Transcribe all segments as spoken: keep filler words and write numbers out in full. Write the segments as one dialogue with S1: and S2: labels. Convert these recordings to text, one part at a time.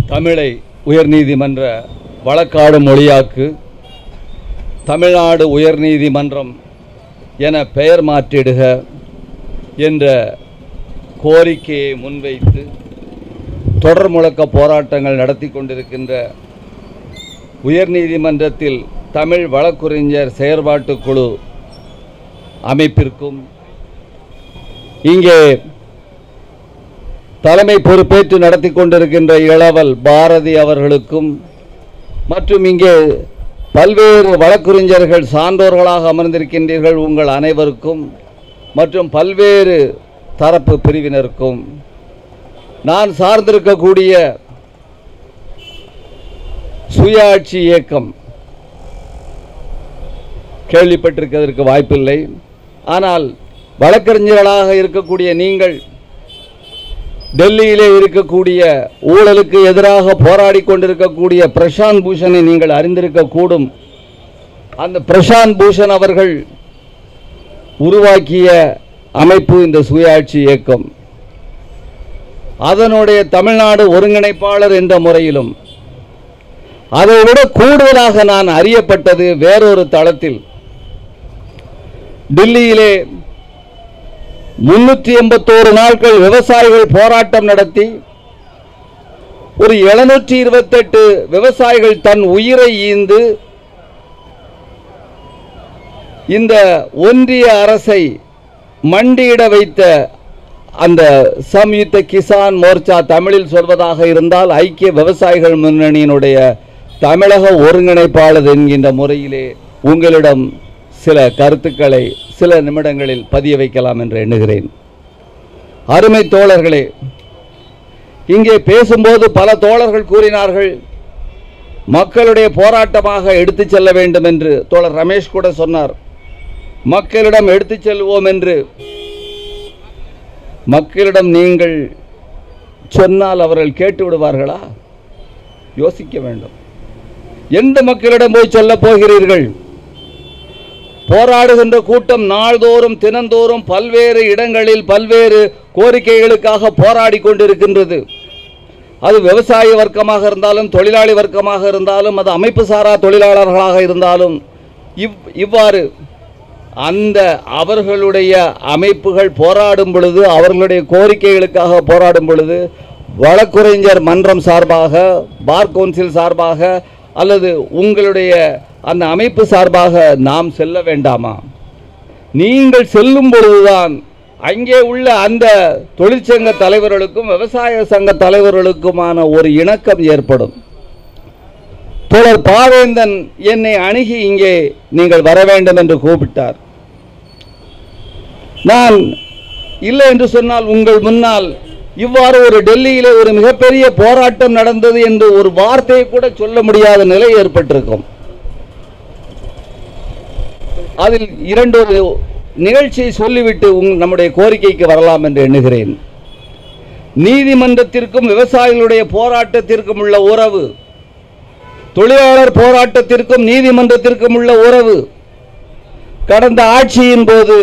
S1: தமிழை உயர்நீதிமன்ற வழக்காடு மொழியாக்கு தமிழ்நாடு உயர்நீதிமன்றம் என பெயர் மாற்றிடுக என்ற கோரிக்கையை முன்வைத்து தொடர் முழக்க போராட்டங்கள் நடத்தி கொண்டிருக்கின்ற உயர்நீதிமன்றத்தில் தமிழ் வழக்குரைஞர் செயற்பாட்டு குழு அமைப்பிற்கும் இங்கே தலைமை பொறுப்பேற்று நடத்தி கொண்டிருக்கின்ற இளவல் பாரதி அவர்களுக்கும் மற்றும் இங்கே பல்வேறு வழக்குரைஞர்கள் சான்றோர்களாக அமர்ந்திருக்கின்றீர்கள் உங்கள் அனைவருக்கும் மற்றும் பல்வேறு தரப்பு பிரிவினருக்கும் நான் சார்ந்திருக்கக்கூடிய சுயாட்சி இயக்கம் கேள்விப்பட்டிருக்கிறதற்கு வாய்ப்பில்லை. ஆனால் வழக்கறிஞர்களாக இருக்கக்கூடிய நீங்கள் டெல்லியிலே இருக்கக்கூடிய ஊழலுக்கு எதிராக போராடி கொண்டிருக்கக்கூடிய பிரசாந்த் பூஷனை நீங்கள் அறிந்திருக்கக்கூடும். அந்த பிரசாந்த் பூஷன் அவர்கள் உருவாக்கிய அமைப்பு இந்த சுயாட்சி இயக்கம். அதனுடைய தமிழ்நாடு ஒருங்கிணைப்பாளர் என்ற முறையிலும் அதைவிட கூடுதலாக நான் அறியப்பட்டது வேறொரு தளத்தில் டெல்லியிலே முன்னூற்றி எண்பத்தோரு நாட்கள் விவசாயிகள் போராட்டம் நடத்தி ஒரு எழுநூற்றி இருபத்தி எட்டு விவசாயிகள் தன் உயிரை ஈந்து இந்த ஒன்றிய அரசை மண்டியிட வைத்த அந்த சம்யுக்த கிசான் மோர்ச்சா, தமிழில் சொல்வதாக இருந்தால் ஐக்கிய விவசாயிகள் முன்னணியினுடைய தமிழக ஒருங்கிணைப்பாளர் என்கின்ற முறையிலே உங்களிடம் சில கருத்துக்களை சில நிமிடங்களில் பதிய வைக்கலாம் என்று எண்ணுகிறேன். அருமை தோழர்களே, இங்கே பேசும்போது பல தோழர்கள் கூறினார்கள் மக்களுடைய போராட்டமாக எடுத்து செல்ல வேண்டும் என்று. தோழர் ரமேஷ் கூட சொன்னார் மக்களிடம் எடுத்து செல்வோம் என்று. மக்களிடம் நீங்கள் சொன்னால் அவர்கள் கேட்டு விடுவார்களா? யோசிக்க வேண்டும். எந்த மக்களிடம் போய் சொல்ல போகிறீர்கள்? போராடுகின்ற கூட்டம் நாள்தோறும் தினந்தோறும் பல்வேறு இடங்களில் பல்வேறு கோரிக்கைகளுக்காக போராடி கொண்டிருக்கின்றது. அது விவசாய வர்க்கமாக இருந்தாலும் தொழிலாளி வர்க்கமாக இருந்தாலும் அது அமைப்பு சாரா தொழிலாளர்களாக இருந்தாலும் இவ் இவ்வாறு அந்த அவர்களுடைய அமைப்புகள் போராடும் பொழுது, அவர்களுடைய கோரிக்கைகளுக்காக போராடும் பொழுது வழக்குரைஞர் மன்றம் சார்பாக, பார் கவுன்சில் சார்பாக அல்லது உங்களுடைய அந்த அமைப்பு சார்பாக நாம் செல்ல வேண்டாமா? நீங்கள் செல்லும் பொழுதுதான் அங்கே உள்ள அந்த தொழிற்சங்க தலைவர்களுக்கும் விவசாய சங்க தலைவர்களுக்குமான ஒரு இணக்கம் ஏற்படும். தோழர் பாவேந்தன் என்னை அணுகி இங்கே நீங்கள் வர வேண்டும் என்று கூப்பிட்டார். நான் இல்லை என்று சொன்னால் உங்கள் முன்னால் இவ்வாறு ஒரு டெல்லியிலே ஒரு மிகப்பெரிய போராட்டம் நடந்தது என்று ஒரு வார்த்தையை கூட சொல்ல முடியாத நிலை ஏற்பட்டிருக்கும். அதில் இரண்டொரு நிகழ்ச்சியை சொல்லிவிட்டு நம்முடைய கோரிக்கைக்கு வரலாம் என்று எண்ணுகிறேன். நீதிமன்றத்திற்கும் விவசாயிகளுடைய போராட்டத்திற்கும் உள்ள உறவு, தொழிலாளர் போராட்டத்திற்கும் நீதிமன்றத்திற்கும் உள்ள உறவு கடந்த ஆட்சியின் போது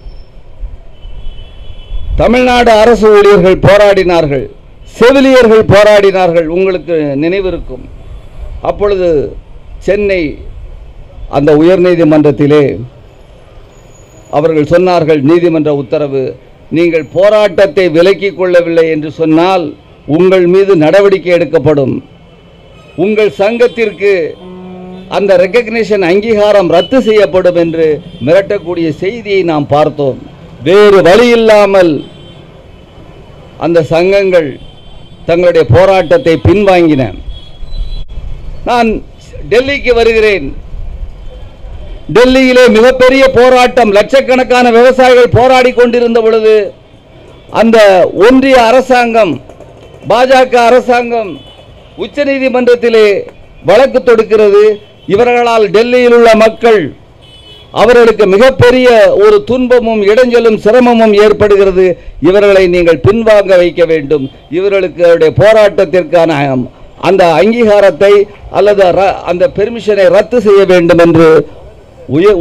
S1: தமிழ்நாடு அரசு ஊழியர்கள் போராடினார்கள், செவிலியர்கள் போராடினார்கள். உங்களுக்கு நினைவிருக்கும். அப்பொழுது சென்னை அந்த உயர்நீதிமன்றத்திலே அவர்கள் சொன்னார்கள், நீதிமன்ற உத்தரவு, நீங்கள் போராட்டத்தை விலக்கிக் கொள்ளவில்லை என்று சொன்னால் உங்கள் மீது நடவடிக்கை எடுக்கப்படும், உங்கள் சங்கத்திற்கு அந்த ரெகக்னிஷன் அங்கீகாரம் ரத்து செய்யப்படும் என்று மிரட்டக்கூடிய செய்தியை நாம் பார்த்தோம். வேறு வழி இல்லாமல் அந்த சங்கங்கள் தங்களுடைய போராட்டத்தை பின்வாங்கின. நான் டெல்லிக்கு வருகிறேன். டெல்லியிலே மிகப்பெரிய போராட்டம், லட்சக்கணக்கான விவசாயிகள் போராடி கொண்டிருந்த பொழுது அந்த ஒன்றிய அரசாங்கம், பாஜக அரசாங்கம் உச்சநீதிமன்றத்திலே வழக்கு தொடுக்கிறது. இவர்களால் டெல்லியில் உள்ள மக்கள் அவர்களுக்கு மிகப்பெரிய ஒரு துன்பமும் இடைஞ்சலும் சிரமமும் ஏற்படுகிறது. இவர்களை நீங்கள் பின்வாங்க வைக்க வேண்டும், இவர்களுக்கு போராட்டத்திற்கான அந்த அங்கீகாரத்தை அல்லது அந்த பெர்மிஷனை ரத்து செய்ய வேண்டும் என்று உயர்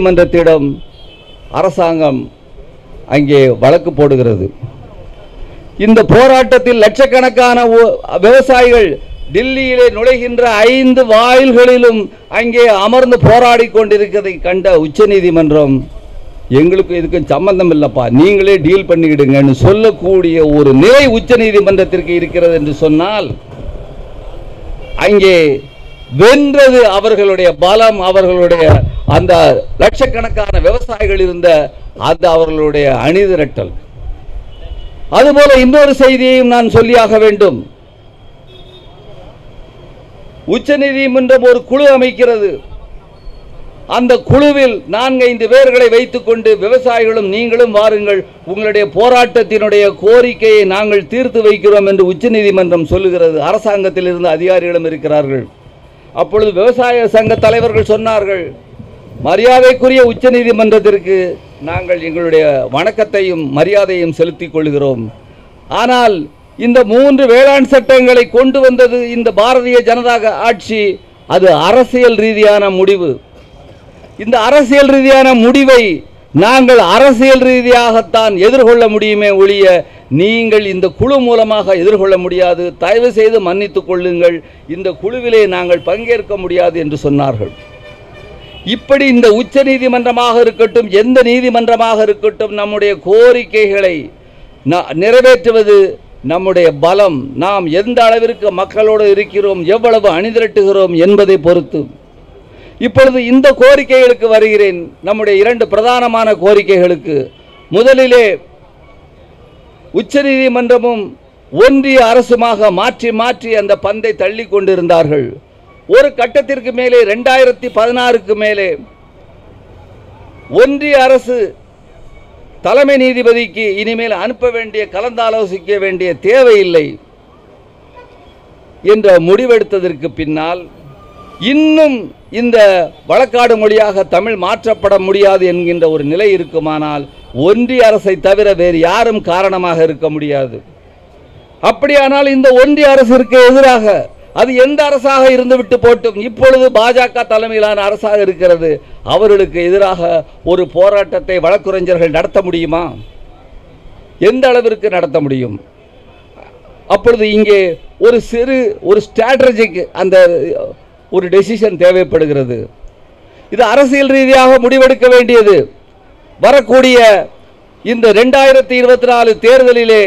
S1: உச்சநீதிமன்றத்திடம் அரசாங்கம் அங்கே வழக்கு போடுகிறது. இந்த போராட்டத்தில் லட்சக்கணக்கான விவசாயிகள் டில்லியிலே நுழைகின்ற ஐந்து வாயில்களிலும் அங்கே அமர்ந்து போராடி கொண்டிருக்கிறதை கண்ட உச்சநீதிமன்றம் எங்களுக்கு இதுக்கு சம்பந்தம் இல்லப்பா, நீங்களே டீல் பண்ணிக்கிடுங்கன்னு சொல்லக்கூடிய ஒரு நிலை உச்சநீதிமன்றத்திற்கு இருக்கிறது என்று சொன்னால் அங்கே வென்றது அவர்களுடைய பலம், அவர்களுடைய அந்த லட்சக்கணக்கான விவசாயிகள் இருந்த அது அவர்களுடைய அணிதிரட்டல். அதுபோல இன்னொரு செய்தியையும் நான் சொல்லியாக வேண்டும். உச்சநீதிமன்றம் ஒரு குழு அமைக்கிறது. அந்த குழுவில் நான்கைந்து பேர்களை வைத்துக் கொண்டு விவசாயிகளும் நீங்களும் வாருங்கள், உங்களுடைய போராட்டத்தினுடைய கோரிக்கையை நாங்கள் தீர்த்து வைக்கிறோம் என்று உச்சநீதிமன்றம் சொல்லுகிறது. அரசாங்கத்தில் இருந்து அதிகாரிகளும் இருக்கிறார்கள். அப்பொழுது விவசாய சங்க தலைவர்கள் சொன்னார்கள், மரியாதைக்குரிய உச்சநீதிமன்றத்திற்கு நாங்கள் எங்களுடைய வணக்கத்தையும் மரியாதையும் செலுத்திக் கொள்கிறோம். ஆனால் இந்த மூன்று வேளாண் சட்டங்களை கொண்டு வந்தது இந்த பாரதிய ஜனதா ஆட்சி. அது அரசியல் ரீதியான முடிவு. இந்த அரசியல் ரீதியான முடிவை நாங்கள் அரசியல் ரீதியாகத்தான் எதிர்கொள்ள முடியுமே ஒழிய நீங்கள் இந்த குழு மூலமாக எதிர்கொள்ள முடியாது. தயவு செய்து மன்னித்துக் கொள்ளுங்கள், இந்த குழுவிலே நாங்கள் பங்கேற்க முடியாது என்று சொன்னார்கள். இப்படி இந்த உச்ச நீதிமன்றமாக இருக்கட்டும், எந்த நீதிமன்றமாக இருக்கட்டும், நம்முடைய கோரிக்கைகளை நிறைவேற்றுவது நம்முடைய பலம். நாம் எந்த அளவிற்கு மக்களோடு இருக்கிறோம், எவ்வளவு அணிதிரட்டுகிறோம் என்பதை பொறுத்து. இப்பொழுது இந்த கோரிக்கைகளுக்கு வருகிறேன், நம்முடைய இரண்டு பிரதானமான கோரிக்கைகளுக்கு. முதலிலே உச்சநீதிமன்றமும் ஒன்றிய அரசுமாக மாற்றி மாற்றி அந்த பந்தை தள்ளி கொண்டிருந்தார்கள். ஒரு கட்டத்திற்கு மேலே இரண்டாயிரத்தி பதினாறுக்கு மேலே ஒன்றிய அரசு தலைமை நீதிபதிக்கு இனிமேல் அனுப்ப வேண்டிய கலந்தாலோசிக்க வேண்டிய தேவையில்லை என்ற முடிவெடுத்ததற்கு பின்னால் இன்னும் இந்த வழக்காடு மொழியாக தமிழ் மாற்றப்பட முடியாது என்கின்ற ஒரு நிலை இருக்குமானால் ஒன்றிய அரசை தவிர வேறு யாரும் காரணமாக இருக்க முடியாது. அப்படியானால் இந்த ஒன்றிய அரசிற்கு எதிராக அது எந்த அரசாக இருந்துவிட்டு போட்டும், இப்பொழுது பாஜக தலைமையிலான அரசாக இருக்கிறது, அவர்களுக்கு எதிராக ஒரு போராட்டத்தை வழக்குரைஞர்கள் நடத்த முடியுமா? எந்த அளவிற்கு நடத்த முடியும்? அப்பொழுது இங்கே ஒரு சிறு ஒரு ஸ்ட்ராட்டஜிக் அந்த ஒரு டெசிஷன் தேவைப்படுகிறது. இது அரசியல் ரீதியாக முடிவெடுக்க வேண்டியது. வரக்கூடிய இந்த இரண்டாயிரத்தி இருபத்தி நாலு தேர்தலிலே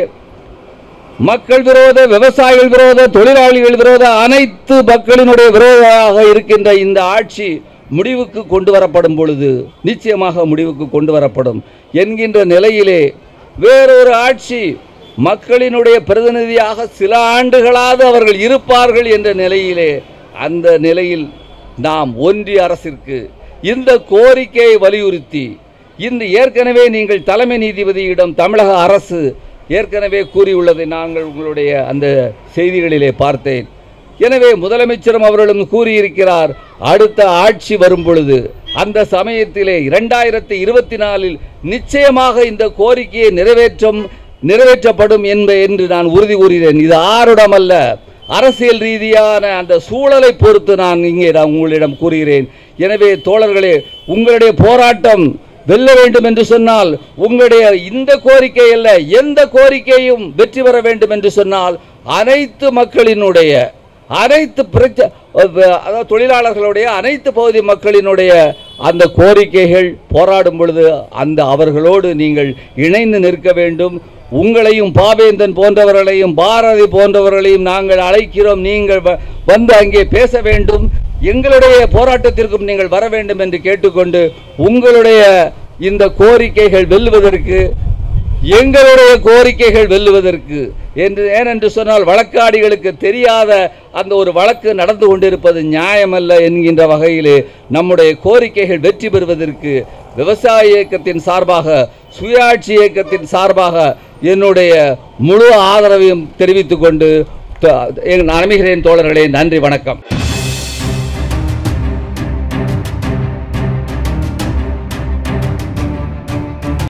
S1: மக்கள் விரோத, விவசாயிகள் விரோத, தொழிலாளிகள் விரோத, அனைத்து மக்களினுடைய விரோதமாக இருக்கின்ற இந்த ஆட்சி முடிவுக்கு கொண்டு வரப்படும் பொழுது நிச்சயமாக முடிவுக்கு கொண்டு வரப்படும் என்கின்ற நிலையிலே வேறொரு ஆட்சி மக்களினுடைய பிரதிநிதியாக சில ஆண்டுகளாவது அவர்கள் இருப்பார்கள் என்ற நிலையிலே, அந்த நிலையில் நாம் ஒன்றிய அரசிற்கு இந்த கோரிக்கையை வலியுறுத்தி, இந்த ஏற்கனவே நீங்கள் தலைமை நீதிபதியிடம் தமிழக அரசு ஏற்கனவே கூறியுள்ளதை நாங்கள் உங்களுடைய அந்த செய்திகளிலே பார்த்தேன். எனவே முதலமைச்சரும் அவர்களும் கூறியிருக்கிறார், அடுத்த ஆட்சி வரும் பொழுது அந்த சமயத்திலே இரண்டாயிரத்தி இருபத்தி நாலில் நிச்சயமாக இந்த கோரிக்கையை நிறைவேற்றும் நிறைவேற்றப்படும் என்ப என்று நான் உறுதி கூறுகிறேன். இது ஆருடமல்ல, அரசியல் ரீதியான அந்த சூழலை பொறுத்து நான் இங்கே நான் உங்களிடம் கூறுகிறேன். எனவே தோழர்களே, உங்களுடைய போராட்டம் வெல்ல வேண்டும் என்று சொன்னால், உங்களுடைய இந்த கோரிக்கை அல்ல, எந்த கோரிக்கையும் வெற்றி பெற வேண்டும் என்று சொன்னால், அனைத்து மக்களினுடைய அனைத்து பிரச்ச அதாவது தொழிலாளர்களுடைய அனைத்து பகுதி மக்களினுடைய அந்த கோரிக்கைகள் போராடும் பொழுது அந்த அவர்களோடு நீங்கள் இணைந்து நிற்க வேண்டும். உங்களையும் பாவேந்தன் போன்றவர்களையும் பாரதி போன்றவர்களையும் நாங்கள் அழைக்கிறோம், நீங்கள் வந்து அங்கே பேச வேண்டும், எங்களுடைய போராட்டத்திற்கும் நீங்கள் வர வேண்டும் என்று கேட்டுக்கொண்டு, உங்களுடைய இந்த கோரிக்கைகள் வெல்லுவதற்கு, எங்களுடைய கோரிக்கைகள் வெல்லுவதற்கு என்று ஏனென்று சொன்னால் வழக்காடிகளுக்கு தெரியாத அந்த ஒரு வழக்கு நடந்து கொண்டிருப்பது நியாயமல்ல என்கின்ற வகையிலே நம்முடைய கோரிக்கைகள் வெற்றி பெறுவதற்கு விவசாய இயக்கத்தின் சார்பாக, சுயாட்சி இயக்கத்தின் சார்பாக என்னுடைய முழு ஆதரவையும் தெரிவித்துக் கொண்டு நான் அமைகிறேன். தோழர்களே, நன்றி, வணக்கம்.